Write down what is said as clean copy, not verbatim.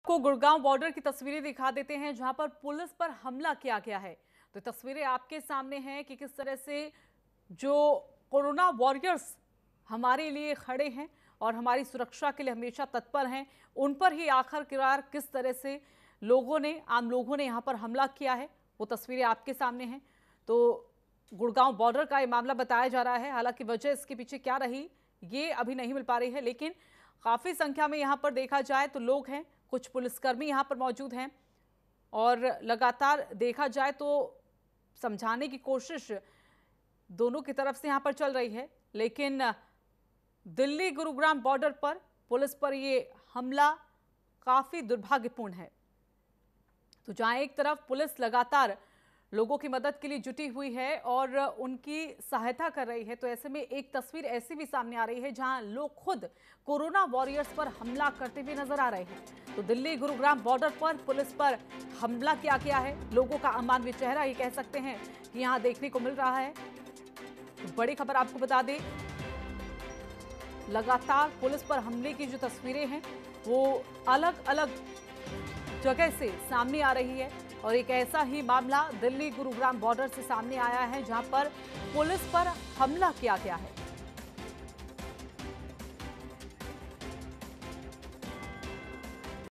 को गुड़गांव बॉर्डर की तस्वीरें दिखा देते हैं जहां पर पुलिस पर हमला किया गया है। तो तस्वीरें आपके सामने हैं कि किस तरह से जो कोरोना वॉरियर्स हमारे लिए खड़े हैं और हमारी सुरक्षा के लिए हमेशा तत्पर हैं, उन पर ही आखिरकार किस तरह से आम लोगों ने यहां पर हमला किया है, वो तस्वीरें आपके सामने हैं। तो गुड़गांव बॉर्डर का ये मामला बताया जा रहा है। हालांकि वजह इसके पीछे क्या रही ये अभी नहीं मिल पा रही है, लेकिन काफी संख्या में यहां पर देखा जाए तो लोग हैं, कुछ पुलिसकर्मी यहां पर मौजूद हैं और लगातार देखा जाए तो समझाने की कोशिश दोनों की तरफ से यहां पर चल रही है। लेकिन दिल्ली गुरुग्राम बॉर्डर पर पुलिस पर ये हमला काफी दुर्भाग्यपूर्ण है। तो जहां एक तरफ पुलिस लगातार लोगों की मदद के लिए जुटी हुई है और उनकी सहायता कर रही है, तो ऐसे में एक तस्वीर ऐसी भी सामने आ रही है जहां लोग खुद कोरोना वॉरियर्स पर हमला करते हुए नजर आ रहे हैं। तो दिल्ली गुरुग्राम बॉर्डर पर पुलिस पर हमला किया गया है। लोगों का अमानवीय चेहरा ये कह सकते हैं कि यहां देखने को मिल रहा है। तो बड़ी खबर आपको बता दें, लगातार पुलिस पर हमले की जो तस्वीरें हैं वो अलग अलग जगह से सामने आ रही है और एक ऐसा ही मामला दिल्ली गुरुग्राम बॉर्डर से सामने आया है जहां पर पुलिस पर हमला किया गया है।